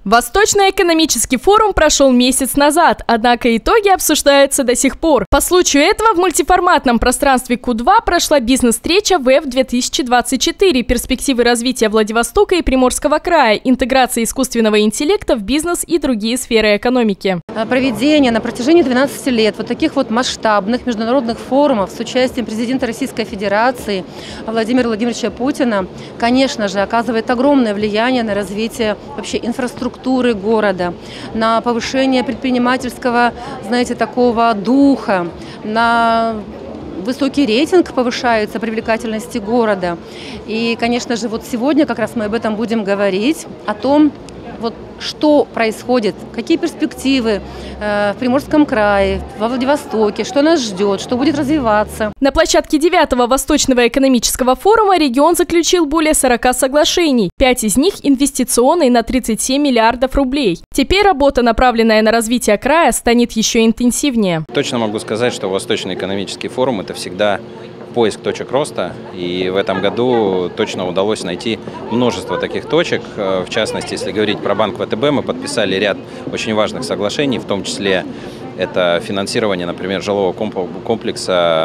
Восточный экономический форум прошел месяц назад, однако итоги обсуждаются до сих пор. По случаю этого в мультиформатном пространстве Q2 прошла бизнес-встреча ВЭФ-2024 «Перспективы развития Владивостока и Приморского края, интеграция искусственного интеллекта в бизнес и другие сферы экономики». Проведение на протяжении 12 лет вот таких вот масштабных международных форумов с участием президента Российской Федерации Владимира Владимировича Путина, конечно же, оказывает огромное влияние на развитие вообще инфраструктуры города, на повышение предпринимательского, знаете, такого духа, на высокий рейтинг повышается привлекательности города. И, конечно же, вот сегодня как раз мы об этом будем говорить, о том, вот что происходит, какие перспективы в Приморском крае, во Владивостоке, что нас ждет, что будет развиваться. На площадке 9-го Восточного экономического форума регион заключил более 40 соглашений. 5 из них инвестиционные на 37 миллиардов рублей. Теперь работа, направленная на развитие края, станет еще интенсивнее. Точно могу сказать, что Восточный экономический форум – это всегда поиск точек роста, и в этом году точно удалось найти множество таких точек. В частности, если говорить про банк ВТБ, мы подписали ряд очень важных соглашений, в том числе это финансирование, например, жилого комплекса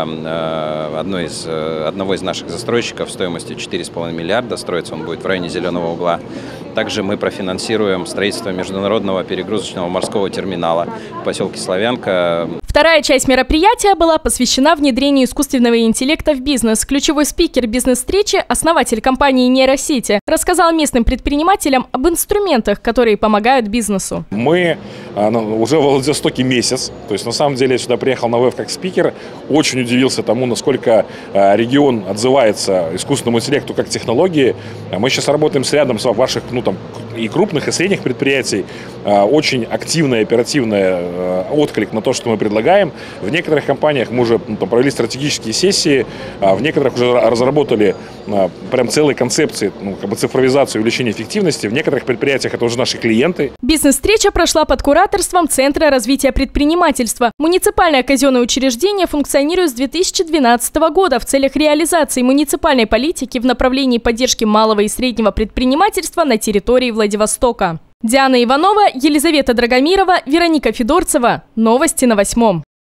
одного из наших застройщиков стоимостью 4,5 миллиарда. Строиться он будет в районе Зеленого угла. Также мы профинансируем строительство международного перегрузочного морского терминала в поселке Славянка. Вторая часть мероприятия была посвящена внедрению искусственного интеллекта в бизнес. Ключевой спикер бизнес-встречи, основатель компании нейросети, рассказал местным предпринимателям об инструментах, которые помогают бизнесу. Мы уже в Владивостоке месяц. То есть, на самом деле, я сюда приехал на ВЭФ как спикер. Очень удивился тому, насколько регион отзывается искусственному интеллекту как технологии. Мы сейчас работаем с рядом ваших и крупных, и средних предприятий. Очень активный, оперативный отклик на то, что мы предлагаем. В некоторых компаниях мы уже провели стратегические сессии, в некоторых уже разработали прям целые концепции цифровизации и увеличения эффективности. В некоторых предприятиях это уже наши клиенты. Бизнес-встреча прошла под кураторством Центра развития предпринимательства. Муниципальное казенное учреждение функционирует с 2012 года в целях реализации муниципальной политики в направлении поддержки малого и среднего предпринимательства на территории Владивостока. Диана Иванова, Елизавета Драгомирова, Вероника Федорцева. Новости на 8.